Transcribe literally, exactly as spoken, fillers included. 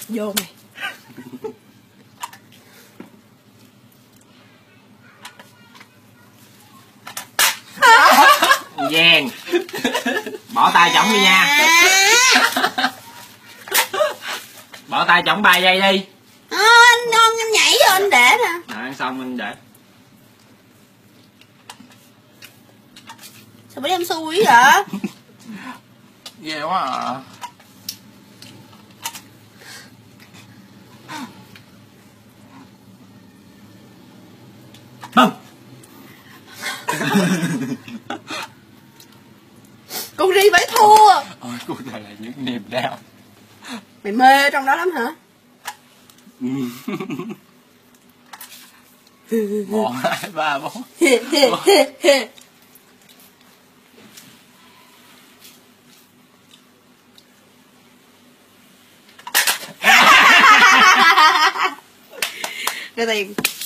Vô mày. Vàng. Bỏ tay chổng đi nha. Bỏ tay chổng ba giây đi. À, anh, anh, anh nhảy vô anh để nè. Rồi ăn xong anh để. Sao bữa em xui vậy? Ghê quá à. Bum. Con Ri phải thua. Ôi cô này là những niềm đau. Mày mê trong đó lắm hả? Một, hai, ba, bốn. Đưa tiền.